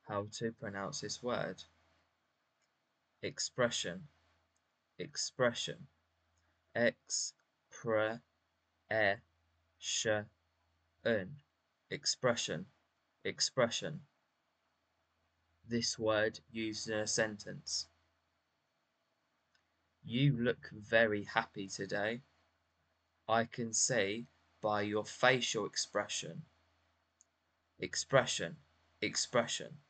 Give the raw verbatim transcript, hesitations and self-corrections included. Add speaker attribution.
Speaker 1: How to pronounce this word? Expression, expression. X, pr, e, sh, un. Expression, expression. This word used in a sentence. You look very happy today. I can see by your facial expression. Expression, expression.